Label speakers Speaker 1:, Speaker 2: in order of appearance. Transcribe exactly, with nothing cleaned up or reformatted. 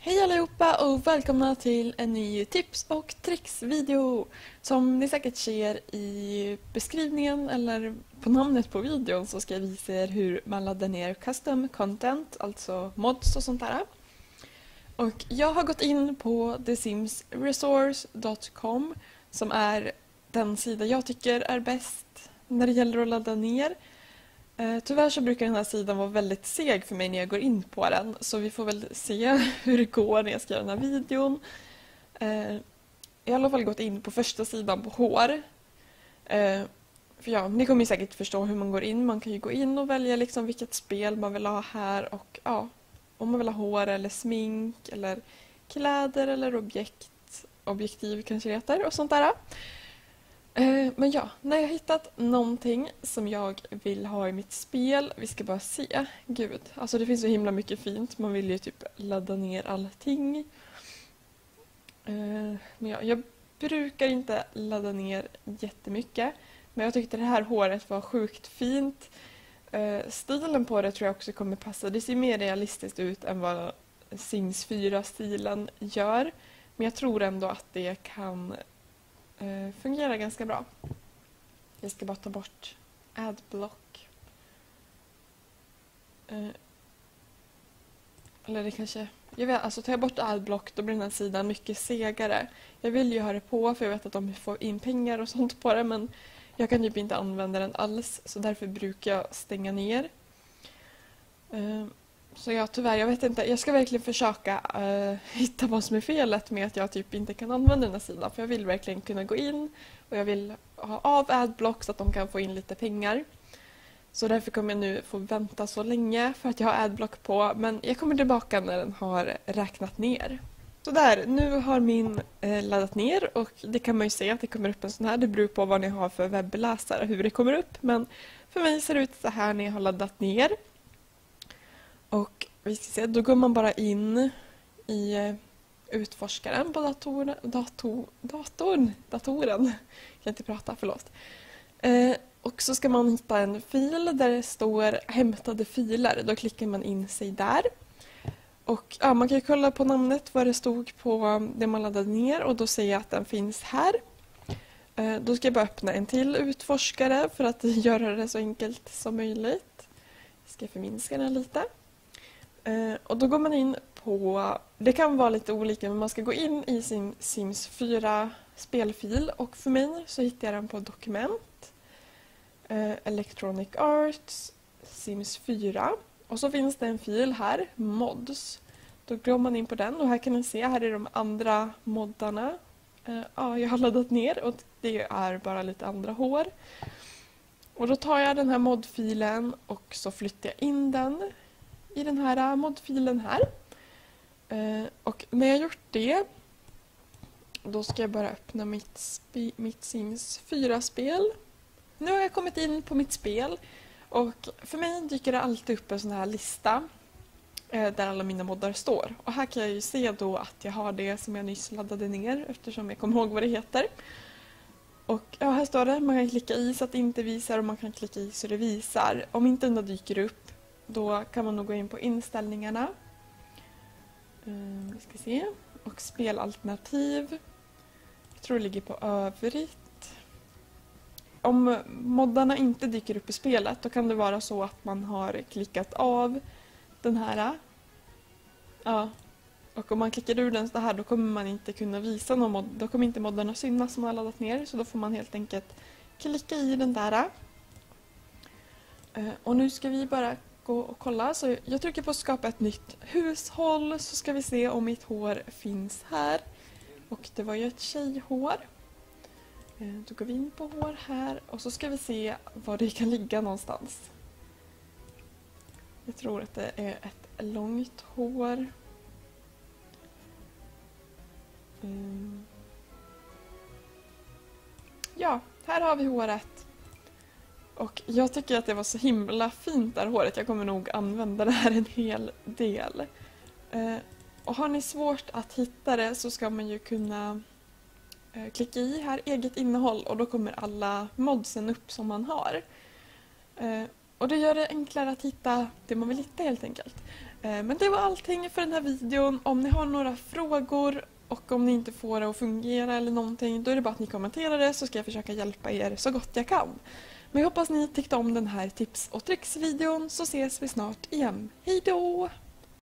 Speaker 1: Hej allihopa och välkomna till en ny tips- och tricks-video. Som ni säkert ser i beskrivningen eller på namnet på videon så ska jag visa er hur man laddar ner custom content, alltså mods och sånt där. Och jag har gått in på the sims resource dot com som är den sida jag tycker är bäst när det gäller att ladda ner. Eh, tyvärr så brukar den här sidan vara väldigt seg för mig när jag går in på den. Så vi får väl se hur det går när jag ska göra den här videon. Eh, jag har i alla fall gått in på första sidan på hår. Eh, för ja, ni kommer ju säkert förstå hur man går in. Man kan ju gå in och välja liksom vilket spel man vill ha här. Och ja, om man vill ha hår eller smink eller kläder eller objekt. Objektiv kanske det heter och sånt där. Men ja, när jag har hittat någonting som jag vill ha i mitt spel, vi ska bara se. Gud, alltså det finns så himla mycket fint. Man vill ju typ ladda ner allting. Men ja, jag brukar inte ladda ner jättemycket. Men jag tyckte det här håret var sjukt fint. Stilen på det tror jag också kommer passa. Det ser mer realistiskt ut än vad Sims fyra-stilen gör. Men jag tror ändå att det kan fungerar ganska bra. Jag ska bara ta bort adblock. Eh, eller det kanske... Jag vet, alltså tar jag bort adblock då blir den här sidan mycket segare. Jag vill ju ha det på för jag vet att de får in pengar och sånt på det men jag kan typ inte använda den alls så därför brukar jag stänga ner. Eh, Så ja, tyvärr, jag vet inte. Jag ska verkligen försöka uh, hitta vad som är felet med att jag typ inte kan använda den här sidan. För jag vill verkligen kunna gå in och jag vill ha av adblock så att de kan få in lite pengar. Så därför kommer jag nu få vänta så länge för att jag har adblock på. Men jag kommer tillbaka när den har räknat ner. Så där, nu har min eh, laddat ner och det kan man ju se att det kommer upp en sån här. Det beror på vad ni har för webbläsare, hur det kommer upp. Men för mig ser det ut så här när jag har laddat ner. Och vi ska se, då går man bara in i utforskaren på dator, dator, datorn, datoren. Jag kan inte prata, förlåt. Eh, och så ska man hitta en fil där det står hämtade filer. Då klickar man in sig där. Och ja, man kan ju kolla på namnet vad det stod på det man laddade ner och då ser jag att den finns här. Eh, då ska jag bara öppna en till utforskare för att göra det så enkelt som möjligt. Jag ska förminska den lite. Uh, och då går man in på, det kan vara lite olika men man ska gå in i sin Sims fyra spelfil och för mig så hittar jag den på dokument, uh, Electronic Arts, Sims fyra och så finns det en fil här, mods. Då går man in på den och här kan ni se, här är de andra moddarna. Uh, ja, jag har laddat ner och det är bara lite andra hår. Och då tar jag den här modfilen och så flyttar jag in den i den här modfilen här. Eh, och när jag gjort det då ska jag bara öppna mitt, mitt Sims fyra-spel. Nu har jag kommit in på mitt spel och för mig dyker det alltid upp en sån här lista eh, där alla mina moddar står. Och här kan jag ju se då att jag har det som jag nyss laddade ner eftersom jag kommer ihåg vad det heter. Och ja, här står det, man kan klicka i så att det inte visar och man kan klicka i så det visar. Om inte den dyker upp då kan man nog gå in på inställningarna. Uh, vi ska se. Och spelalternativ. Jag tror det ligger på övrigt. Om moddarna inte dyker upp i spelet då kan det vara så att man har klickat av den här. Ja. Och om man klickar ur den så här då kommer man inte kunna visa någon mod. Då kommer inte moddarna synas som man har laddat ner. Så då får man helt enkelt klicka i den där. Uh, och nu ska vi bara gå och kolla. Så jag trycker på skapa ett nytt hushåll så ska vi se om mitt hår finns här. Och det var ju ett tjejhår. Då går vi in på hår här och så ska vi se var det kan ligga någonstans. Jag tror att det är ett långt hår. Mm. Ja, här har vi håret. Och jag tycker att det var så himla fint där håret. Jag kommer nog använda det här en hel del. Eh, och har ni svårt att hitta det så ska man ju kunna eh, klicka i här eget innehåll och då kommer alla modsen upp som man har. Eh, och det gör det enklare att hitta det man vill hitta helt enkelt. Eh, men det var allting för den här videon. Om ni har några frågor och om ni inte får det att fungera eller någonting, då är det bara att ni kommenterar det så ska jag försöka hjälpa er så gott jag kan. Men jag hoppas ni tyckte om den här tips och tricks-videon så ses vi snart igen. Hej då!